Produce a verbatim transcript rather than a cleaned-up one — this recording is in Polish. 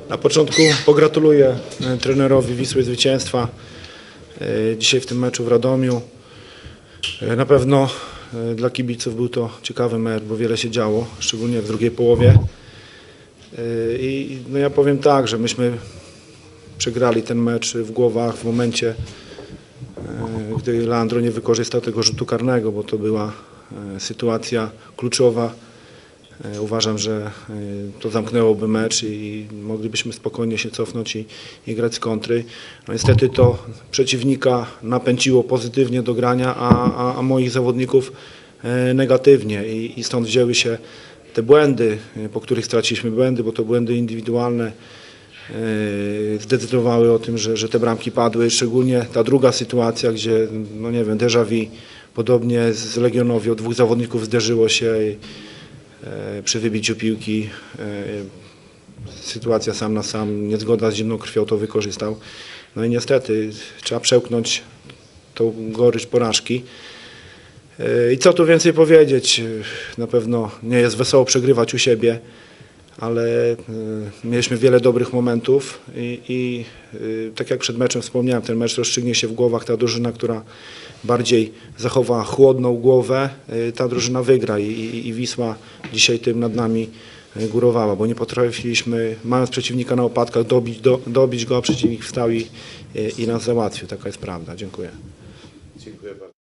Na początku pogratuluję trenerowi Wisły zwycięstwa dzisiaj w tym meczu w Radomiu. Na pewno dla kibiców był to ciekawy mecz, bo wiele się działo, szczególnie w drugiej połowie. I no ja powiem tak, że myśmy przegrali ten mecz w głowach w momencie, gdy Leandro nie wykorzystał tego rzutu karnego, bo to była sytuacja kluczowa. Uważam, że to zamknęłoby mecz i moglibyśmy spokojnie się cofnąć i, i grać z kontry. No niestety to przeciwnika napędziło pozytywnie do grania, a, a, a moich zawodników negatywnie i, i stąd wzięły się te błędy, po których straciliśmy błędy, bo to błędy indywidualne zdecydowały o tym, że, że te bramki padły. Szczególnie ta druga sytuacja, gdzie, no nie wiem, déjà vu, podobnie z Legionowi, dwóch zawodników zderzyło się i, przy wybiciu piłki, sytuacja sam na sam, niezgoda z zimną krwią to wykorzystał. No i niestety trzeba przełknąć tą gorycz porażki. I co tu więcej powiedzieć, na pewno nie jest wesoło przegrywać u siebie, ale mieliśmy wiele dobrych momentów i, i tak jak przed meczem wspomniałem, ten mecz rozstrzygnie się w głowach. Ta drużyna, która bardziej zachowa chłodną głowę, ta drużyna wygra i, i, i Wisła dzisiaj tym nad nami górowała, bo nie potrafiliśmy, mając przeciwnika na opadkach, dobić, do, dobić go, a przeciwnik wstał i, i nas załatwił. Taka jest prawda. Dziękuję. Dziękuję bardzo.